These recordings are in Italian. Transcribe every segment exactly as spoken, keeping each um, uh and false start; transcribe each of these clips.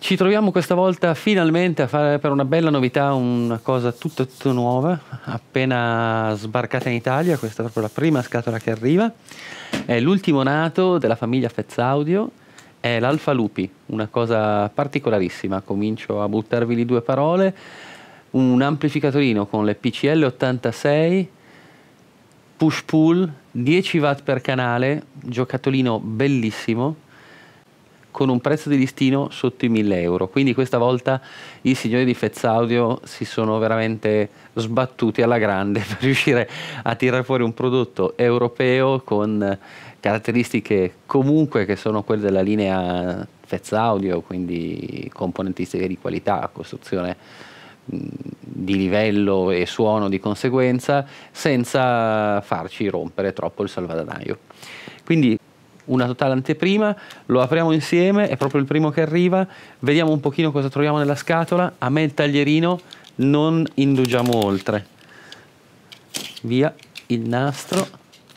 Ci troviamo questa volta finalmente a fare per una bella novità una cosa tutta, tutta nuova, appena sbarcata in Italia. Questa è proprio la prima scatola che arriva, è l'ultimo nato della famiglia Fez Audio, è l'Alfa Lupi, una cosa particolarissima. Comincio a buttarvi lì due parole: un amplificatorino con le P C L ottantasei push pull, dieci watt per canale, giocattolino bellissimo, con un prezzo di listino sotto i mille euro. Quindi questa volta i signori di Fez Audio si sono veramente sbattuti alla grande per riuscire a tirare fuori un prodotto europeo con caratteristiche comunque che sono quelle della linea Fez Audio, quindi componentistiche di qualità, costruzione di livello e suono di conseguenza, senza farci rompere troppo il salvadanaio. Quindi una totale anteprima, lo apriamo insieme, è proprio il primo che arriva, vediamo un pochino cosa troviamo nella scatola. A me il taglierino, non indugiamo oltre. Via il nastro.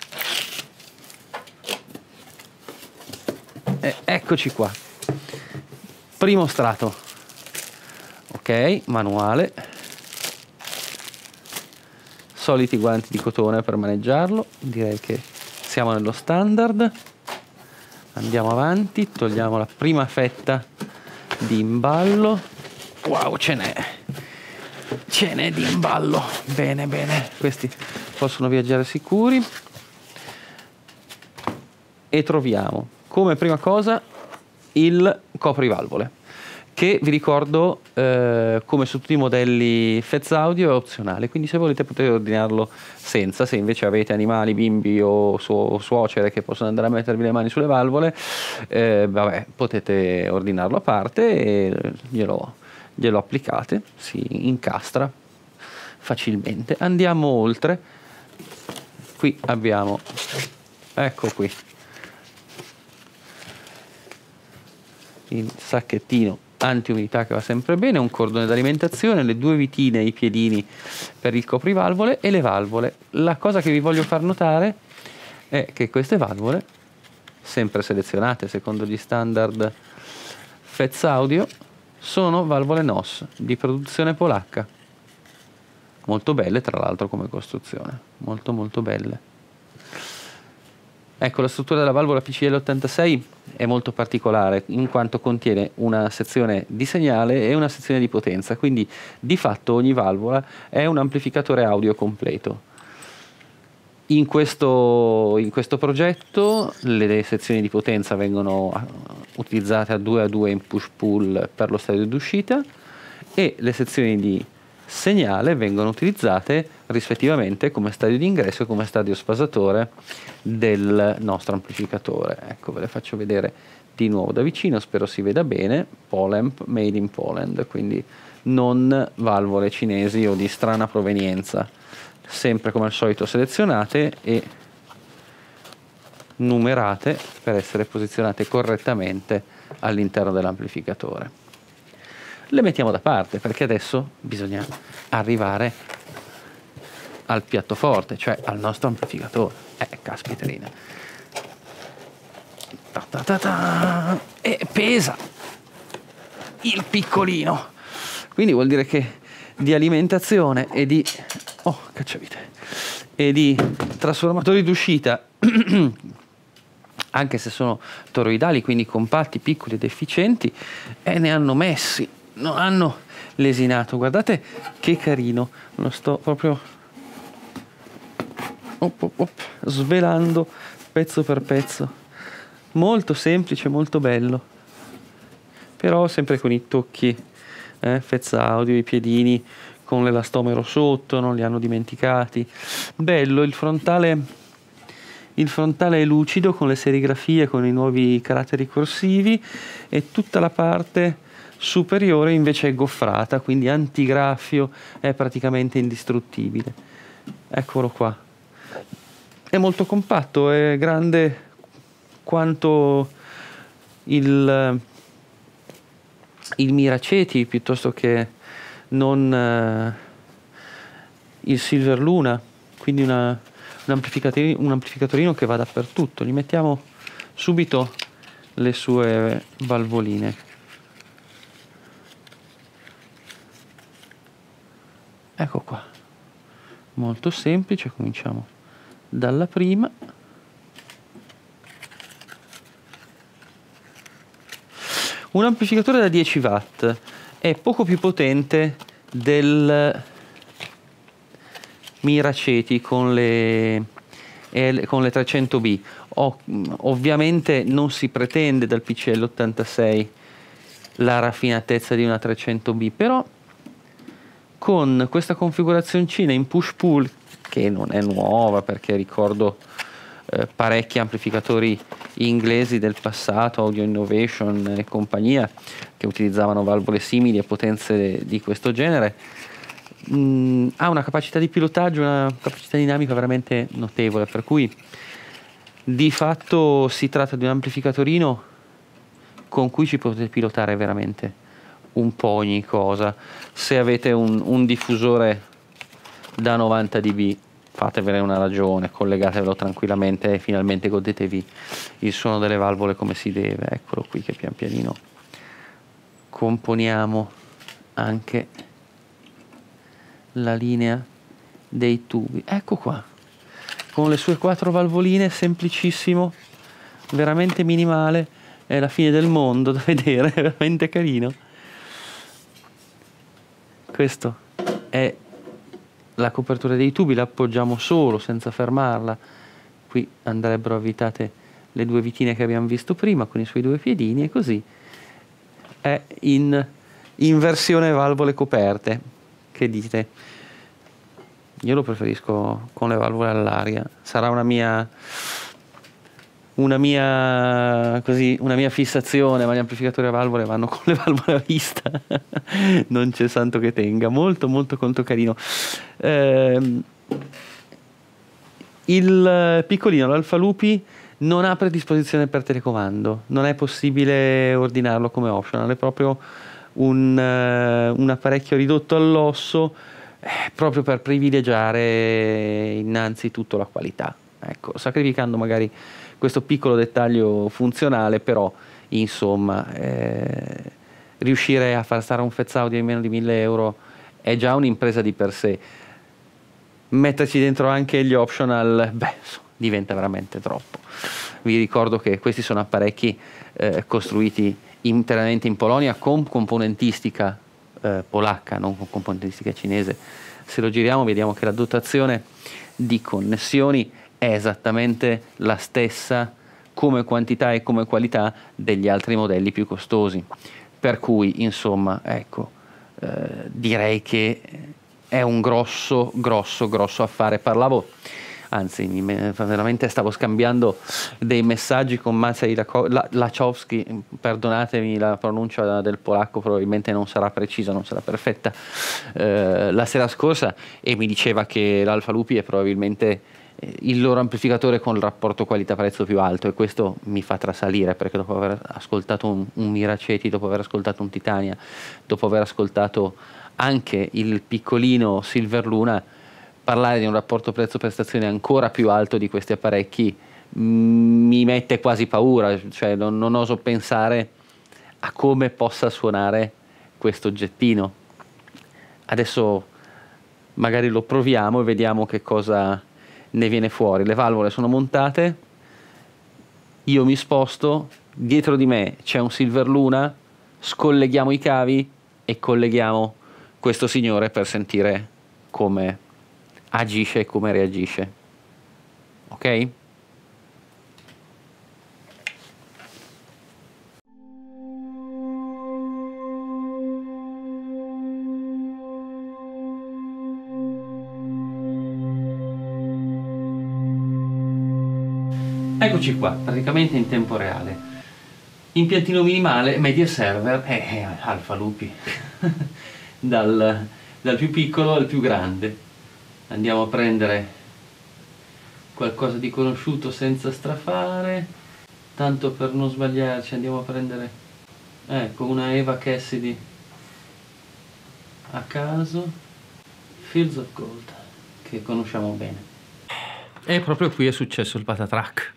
E eccoci qua. Primo strato. Ok, manuale. Soliti guanti di cotone per maneggiarlo, direi che siamo nello standard. Andiamo avanti, togliamo la prima fetta di imballo. Wow, ce n'è, ce n'è di imballo. Bene, bene, questi possono viaggiare sicuri. E troviamo come prima cosa il coprivalvole, che vi ricordo, eh, come su tutti i modelli Fez Audio, è opzionale, quindi se volete potete ordinarlo senza. Se invece avete animali, bimbi o, su o suocere che possono andare a mettervi le mani sulle valvole, eh, vabbè, potete ordinarlo a parte e glielo, glielo applicate, si incastra facilmente. Andiamo oltre. Qui abbiamo, ecco qui, il sacchettino anti-umidità che va sempre bene, un cordone d'alimentazione, le due vitine, i piedini per il coprivalvole e le valvole. La cosa che vi voglio far notare è che queste valvole, sempre selezionate secondo gli standard Fez Audio, sono valvole N O S di produzione polacca, molto belle tra l'altro come costruzione, molto molto belle. Ecco, la struttura della valvola P C L ottantasei è molto particolare in quanto contiene una sezione di segnale e una sezione di potenza, quindi di fatto ogni valvola è un amplificatore audio completo. In questo, in questo progetto le sezioni di potenza vengono utilizzate a due a due in push pull per lo stadio d'uscita e le sezioni di segnale vengono utilizzate rispettivamente come stadio di ingresso e come stadio sfasatore del nostro amplificatore. Ecco, ve le faccio vedere di nuovo da vicino, spero si veda bene. Polamp made in Poland, quindi non valvole cinesi o di strana provenienza, sempre come al solito selezionate e numerate per essere posizionate correttamente all'interno dell'amplificatore. Le mettiamo da parte perché adesso bisogna arrivare al piatto forte, cioè al nostro amplificatore. Eh, caspiterina. Ta ta ta ta. E pesa il piccolino. Quindi vuol dire che di alimentazione e di oh, cacciavite e di trasformatori d'uscita, anche se sono toroidali, quindi compatti, piccoli ed efficienti, e ne hanno messi, non hanno lesinato. Guardate che carino, lo sto proprio op, op, op, svelando pezzo per pezzo, molto semplice, molto bello, però sempre con i tocchi eh, Fez Audio, i piedini con l'elastomero sotto, non li hanno dimenticati. Bello il frontale. Il frontale è lucido con le serigrafie, con i nuovi caratteri corsivi, e tutta la parte superiore invece è goffrata, quindi antigraffio, è praticamente indistruttibile. Eccolo qua. È molto compatto, è grande quanto il, il Miraceti piuttosto che non eh, il Silver Luna, quindi una, un, amplificatorino, un amplificatorino che va dappertutto. Gli mettiamo subito le sue valvoline. ecco qua, molto semplice. Cominciamo dalla prima. Un amplificatore da dieci watt è poco più potente del Miraceti con le, con le trecento B. O, ovviamente non si pretende dal P C L ottantasei la raffinatezza di una trecento B, però con questa configurazioncina in push pull, che non è nuova perché ricordo eh, parecchi amplificatori inglesi del passato, Audio Innovation e compagnia, che utilizzavano valvole simili e potenze di questo genere, mh, ha una capacità di pilotaggio, una capacità dinamica veramente notevole, per cui di fatto si tratta di un amplificatorino con cui ci potete pilotare veramente un po' ogni cosa. Se avete un, un diffusore da novanta decibel, fatevene una ragione, collegatevelo tranquillamente e finalmente godetevi il suono delle valvole come si deve. Eccolo qui che pian pianino componiamo anche la linea dei tubi. Ecco qua, con le sue quattro valvoline, semplicissimo, veramente minimale, è la fine del mondo da vedere, è veramente carino. Questo è la copertura dei tubi, la appoggiamo solo senza fermarla. Qui andrebbero avvitate le due vitine che abbiamo visto prima con i suoi due piedini, e così è in, in versione valvole coperte. Che dite? Io lo preferisco con le valvole all'aria. Sarà una mia una mia così una mia fissazione, ma gli amplificatori a valvole vanno con le valvole a vista. Non c'è santo che tenga. Molto molto molto carino. Eh, il piccolino, l'Alfa Lupi, non ha predisposizione per telecomando, non è possibile ordinarlo come optional, è proprio un, uh, un apparecchio ridotto all'osso, eh, proprio per privilegiare innanzitutto la qualità, ecco, sacrificando magari questo piccolo dettaglio funzionale, però insomma eh, riuscire a far stare un Fez Audio in meno di mille euro è già un'impresa di per sé. Metterci dentro anche gli optional, beh, diventa veramente troppo. Vi ricordo che questi sono apparecchi eh, costruiti interamente in Polonia con componentistica eh, polacca, non con componentistica cinese. Se lo giriamo vediamo che la dotazione di connessioni è esattamente la stessa come quantità e come qualità degli altri modelli più costosi, per cui insomma ecco, eh, direi che è un grosso grosso grosso affare. Parlavo, anzi veramente stavo scambiando dei messaggi con Maciej Laczowski, perdonatemi la pronuncia del polacco, probabilmente non sarà precisa, non sarà perfetta, eh, la sera scorsa, e mi diceva che l'Alfa Lupi è probabilmente il loro amplificatore con il rapporto qualità-prezzo più alto, e questo mi fa trasalire, perché dopo aver ascoltato un, un Miraceti, dopo aver ascoltato un Titania, dopo aver ascoltato anche il piccolino Silver Luna, parlare di un rapporto prezzo-prestazione ancora più alto di questi apparecchi mh, mi mette quasi paura, cioè non, non oso pensare a come possa suonare questo oggettino. Adesso magari lo proviamo e vediamo che cosa ne viene fuori. Le valvole sono montate, io mi sposto, dietro di me c'è un Silver Luna, scolleghiamo i cavi e colleghiamo questo signore per sentire come agisce e come reagisce. Ok? Eccoci qua, praticamente in tempo reale. Impiantino minimale, media server e eh, Alfa Lupi. dal, dal più piccolo al più grande. Andiamo a prendere qualcosa di conosciuto senza strafare, tanto per non sbagliarci andiamo a prendere, ecco, una Eva Cassidy a caso, Fields of Gold, che conosciamo bene. E proprio qui è successo il patatrack.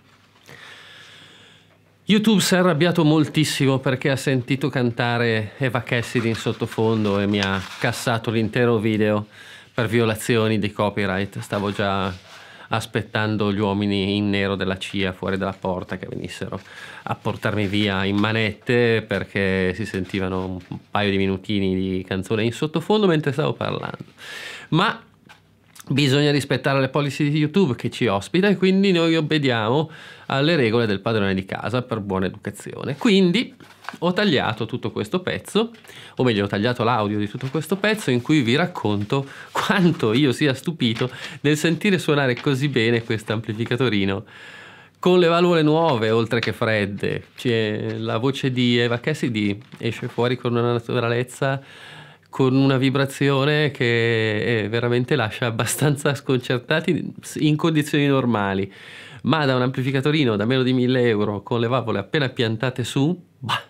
YouTube si è arrabbiato moltissimo perché ha sentito cantare Eva Cassidy in sottofondo e mi ha cassato l'intero video, per violazioni di copyright. Stavo già aspettando gli uomini in nero della C I A fuori dalla porta che venissero a portarmi via in manette, perché si sentivano un paio di minutini di canzone in sottofondo mentre stavo parlando. Ma bisogna rispettare le policy di YouTube che ci ospita, e quindi noi obbediamo alle regole del padrone di casa per buona educazione. Quindi ho tagliato tutto questo pezzo, o meglio ho tagliato l'audio di tutto questo pezzo, in cui vi racconto quanto io sia stupito nel sentire suonare così bene questo amplificatorino con le valvole nuove oltre che fredde. C'è la voce di Eva Cassidy esce fuori con una naturalezza, con una vibrazione che veramente lascia abbastanza sconcertati in condizioni normali, ma da un amplificatorino da meno di mille euro con le valvole appena piantate su, bah,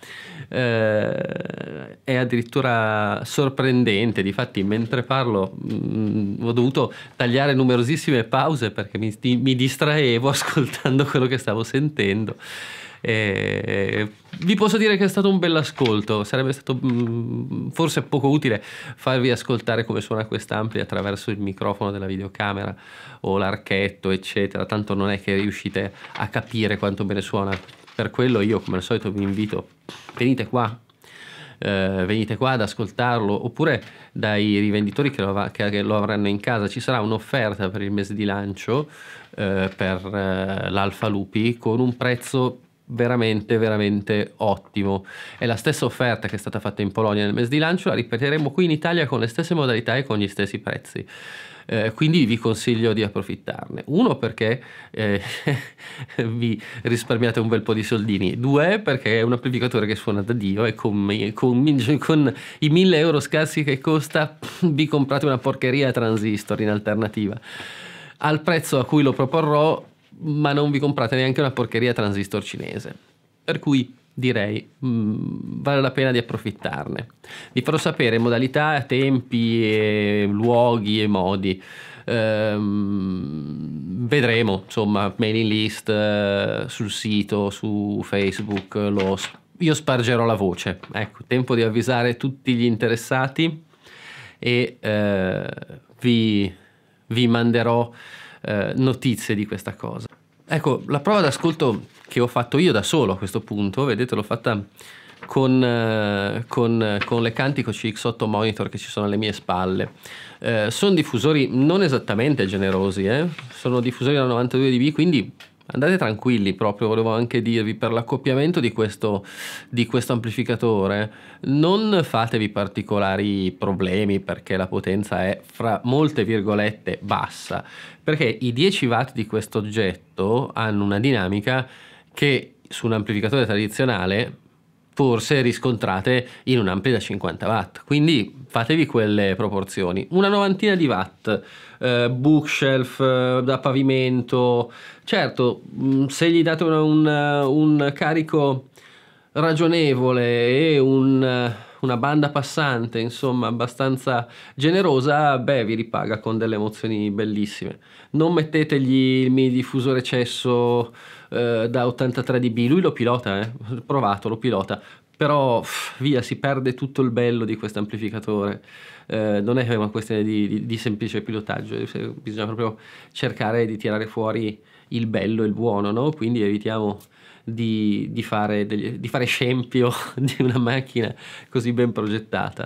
eh, è addirittura sorprendente. Difatti mentre parlo mh, ho dovuto tagliare numerosissime pause perché mi, mi distraevo ascoltando quello che stavo sentendo. E vi posso dire che è stato un bell'ascolto. Sarebbe stato mh, forse poco utile farvi ascoltare come suona quest'ampli attraverso il microfono della videocamera o l'archetto eccetera, tanto non è che riuscite a capire quanto bene suona. Per quello io come al solito vi invito, venite qua eh, venite qua ad ascoltarlo, oppure dai rivenditori che lo, che lo avranno in casa. Ci sarà un'offerta per il mese di lancio eh, per eh, l'Alfa Lupi con un prezzo veramente veramente ottimo. È la stessa offerta che è stata fatta in Polonia nel mese di lancio, la ripeteremo qui in Italia con le stesse modalità e con gli stessi prezzi. Eh, quindi vi consiglio di approfittarne. Uno, perché eh, vi risparmiate un bel po' di soldini. Due, perché è un amplificatore che suona da Dio, e con, con, con i mille euro scarsi che costa vi comprate una porcheria transistor in alternativa. Al prezzo a cui lo proporrò, ma non vi comprate neanche una porcheria transistor cinese. Per cui direi mh, vale la pena di approfittarne. Vi farò sapere modalità, tempi, e luoghi e modi. Ehm, vedremo, insomma, mailing list eh, sul sito, su Facebook. Lo, io spargerò la voce. Ecco, tempo di avvisare tutti gli interessati, e eh, vi, vi manderò eh, notizie di questa cosa. Ecco, la prova d'ascolto che ho fatto io da solo a questo punto, vedete, l'ho fatta con, eh, con, con le Cantico C X otto monitor che ci sono alle mie spalle. Eh, sono diffusori non esattamente generosi, eh? Sono diffusori da novantadue decibel, quindi andate tranquilli. Proprio volevo anche dirvi, per l'accoppiamento di questo, di questo amplificatore non fatevi particolari problemi, perché la potenza è fra molte virgolette bassa, perché i dieci watt di questo oggetto hanno una dinamica che su un amplificatore tradizionale forse riscontrate in un ampli da cinquanta watt, quindi fatevi quelle proporzioni. Una novantina di watt, eh, bookshelf eh, da pavimento. Certo, mh, se gli date un, un, un carico ragionevole e un, una banda passante insomma abbastanza generosa, beh, vi ripaga con delle emozioni bellissime. Non mettetegli il mini diffusore cesso eh, da ottantatré decibel, lui lo pilota, eh? Provato, lo pilota, però pff, via, si perde tutto il bello di questo amplificatore. Eh, non è una questione di, di, di semplice pilotaggio, bisogna proprio cercare di tirare fuori il bello e il buono, no? Quindi evitiamo di, di, fare degli, di fare scempio di una macchina così ben progettata.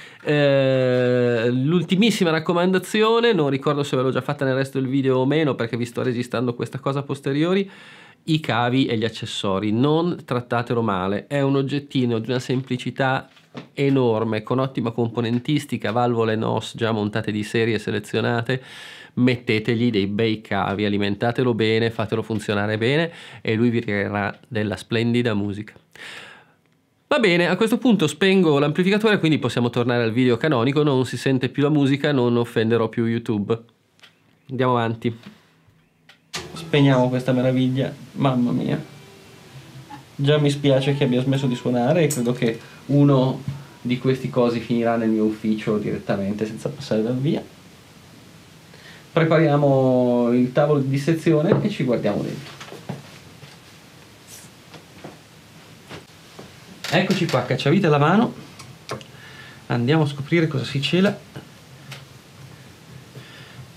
Eh, l'ultimissima raccomandazione, non ricordo se ve l'ho già fatta nel resto del video o meno, perché vi sto registrando questa cosa a posteriori: i cavi e gli accessori, non trattatelo male. È un oggettino di una semplicità enorme, con ottima componentistica, valvole N O S già montate di serie selezionate. Mettetegli dei bei cavi, alimentatelo bene, fatelo funzionare bene, e lui vi creerà della splendida musica. Va bene, a questo punto spengo l'amplificatore, quindi possiamo tornare al video canonico. Non si sente più la musica, non offenderò più YouTube. Andiamo avanti. Spegniamo questa meraviglia, mamma mia. Già mi spiace che abbia smesso di suonare, e credo che uno di questi cosi finirà nel mio ufficio direttamente senza passare dal via. Prepariamo il tavolo di dissezione e ci guardiamo dentro. Eccoci qua, cacciavite alla mano. Andiamo a scoprire cosa si cela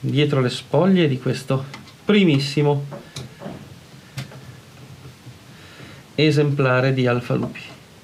dietro le spoglie di questo primissimo esemplare di Alfa Lupi.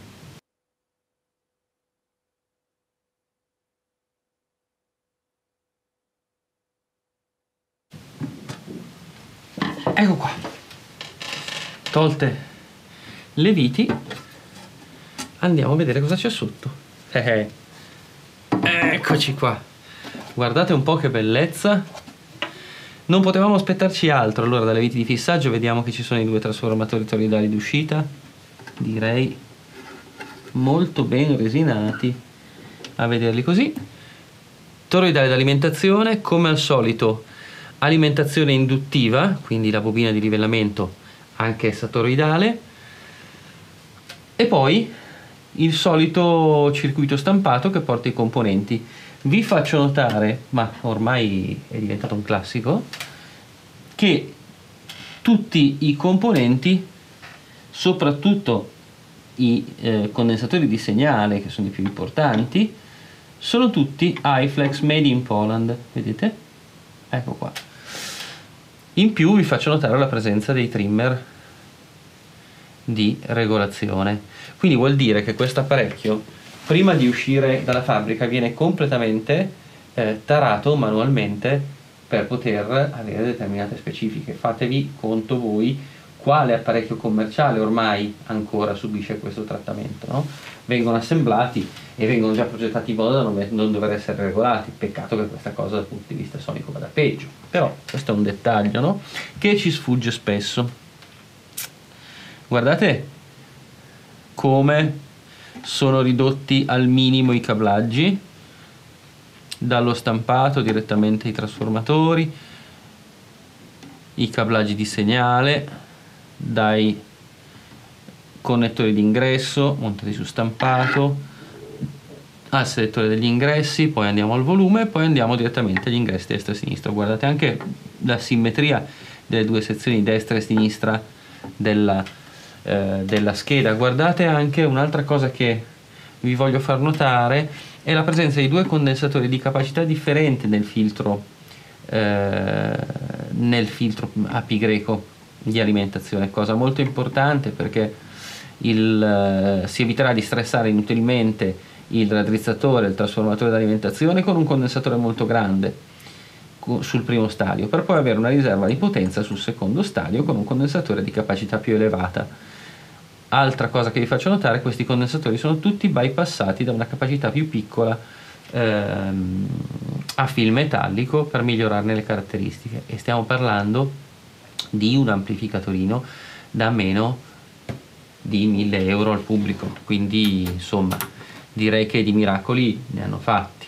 Ecco qua, tolte le viti, andiamo a vedere cosa c'è sotto. Eh, eccoci qua, guardate un po' che bellezza. Non potevamo aspettarci altro. Allora, dalle viti di fissaggio vediamo che ci sono i due trasformatori toroidali d'uscita, direi molto ben resinati a vederli così. Toroidale d'alimentazione, come al solito alimentazione induttiva, quindi la bobina di livellamento anch'essa toroidale, e poi il solito circuito stampato che porta i componenti. Vi faccio notare, ma ormai è diventato un classico, che tutti i componenti, soprattutto i eh, condensatori di segnale, che sono i più importanti, sono tutti iFlex made in Poland, vedete? Ecco qua. In più vi faccio notare la presenza dei trimmer di regolazione, quindi vuol dire che questo apparecchio prima di uscire dalla fabbrica viene completamente eh, tarato manualmente per poter avere determinate specifiche. Fatevi conto voi quale apparecchio commerciale ormai ancora subisce questo trattamento, no? Vengono assemblati e vengono già progettati in modo da non, non dover essere regolati. Peccato che questa cosa dal punto di vista sonico vada peggio, però questo è un dettaglio, no? Che ci sfugge spesso. Guardate come sono ridotti al minimo i cablaggi, dallo stampato direttamente ai trasformatori, i cablaggi di segnale dai connettori d'ingresso montati su stampato al selettore degli ingressi, poi andiamo al volume e poi andiamo direttamente agli ingressi destra e sinistra. Guardate anche la simmetria delle due sezioni destra e sinistra della, eh, della scheda. Guardate anche un'altra cosa che vi voglio far notare, è la presenza di due condensatori di capacità differente nel filtro eh, nel filtro A P greco di alimentazione, cosa molto importante perché il, eh, si eviterà di stressare inutilmente il raddrizzatore, il trasformatore di alimentazione con un condensatore molto grande sul primo stadio, per poi avere una riserva di potenza sul secondo stadio con un condensatore di capacità più elevata. Altra cosa che vi faccio notare, questi condensatori sono tutti bypassati da una capacità più piccola ehm, a fil metallico per migliorarne le caratteristiche, e stiamo parlando di un amplificatorino da meno di mille euro al pubblico, quindi insomma direi che di miracoli ne hanno fatti.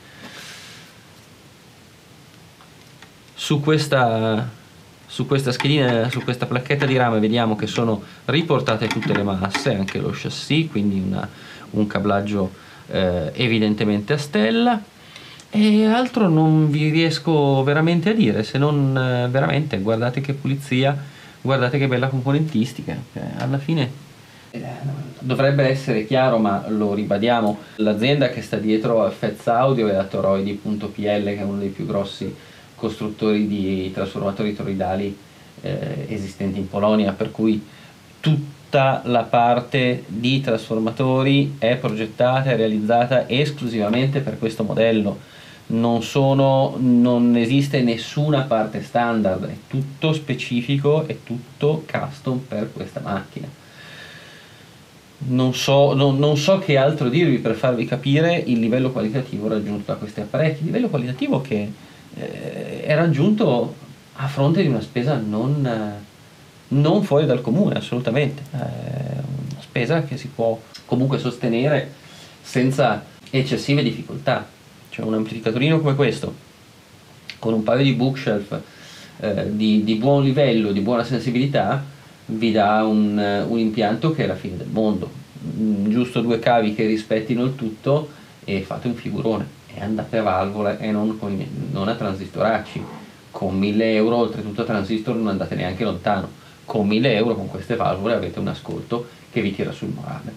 Su questa Su questa schedina, su questa placchetta di rame vediamo che sono riportate tutte le masse, anche lo chassis, quindi una, un cablaggio eh, evidentemente a stella, e altro non vi riesco veramente a dire, se non eh, veramente guardate che pulizia, guardate che bella componentistica, eh, alla fine eh, dovrebbe essere chiaro, ma lo ribadiamo, l'azienda che sta dietro a Fez Audio è la Toroidi punto P L, che è uno dei più grossi costruttori di trasformatori toroidali eh, esistenti in Polonia, per cui tutta la parte di trasformatori è progettata e realizzata esclusivamente per questo modello. Non sono, non esiste nessuna parte standard, è tutto specifico, è tutto custom per questa macchina. Non so, non, non so che altro dirvi per farvi capire il livello qualitativo raggiunto da questi apparecchi, livello qualitativo che Eh, è raggiunto a fronte di una spesa non, non fuori dal comune, assolutamente, è una spesa che si può comunque sostenere senza eccessive difficoltà. Cioè un amplificatorino come questo con un paio di bookshelf eh, di, di buon livello, di buona sensibilità, vi dà un, un impianto che è la fine del mondo. Giusto due cavi che rispettino il tutto e fate un figurone, e andate a valvola e non, con, non a transistoracci. Con mille euro, oltretutto a transistor non andate neanche lontano, con mille euro con queste valvole avete un ascolto che vi tira sul morale.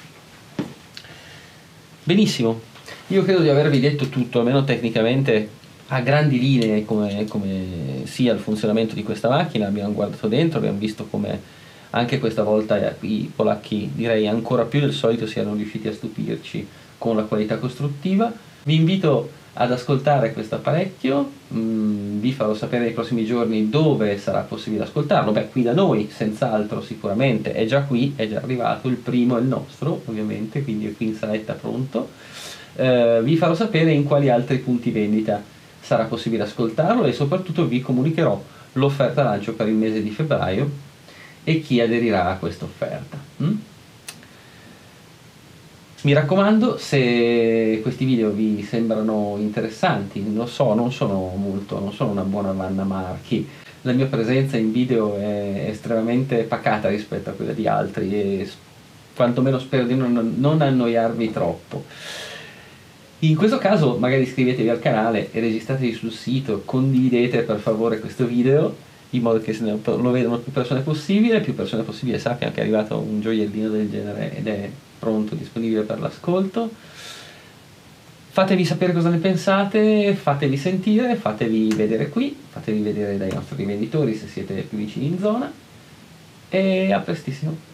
Benissimo, io credo di avervi detto tutto, almeno tecnicamente a grandi linee come, come sia il funzionamento di questa macchina. Abbiamo guardato dentro, abbiamo visto come anche questa volta i polacchi, direi ancora più del solito, siano riusciti a stupirci con la qualità costruttiva. Vi invito ad ascoltare questo apparecchio, mm, vi farò sapere nei prossimi giorni dove sarà possibile ascoltarlo. Beh, qui da noi senz'altro, sicuramente è già qui, è già arrivato, il primo è il nostro ovviamente, quindi è qui in saletta pronto. Eh, vi farò sapere in quali altri punti vendita sarà possibile ascoltarlo e soprattutto vi comunicherò l'offerta lancio per il mese di febbraio e chi aderirà a questa offerta. Mm? Mi raccomando, se questi video vi sembrano interessanti, lo so, non sono molto, non sono una buona Vanna Marchi, la mia presenza in video è estremamente pacata rispetto a quella di altri e quantomeno spero di non, non annoiarvi troppo. In questo caso magari iscrivetevi al canale e registratevi sul sito, condividete per favore questo video in modo che se ne lo vedano più persone possibile, più persone possibile sappiano che è arrivato un gioiellino del genere ed è pronto, disponibile per l'ascolto. Fatevi sapere cosa ne pensate, fatevi sentire, fatevi vedere qui, fatevi vedere dai nostri rivenditori se siete più vicini in zona e a prestissimo.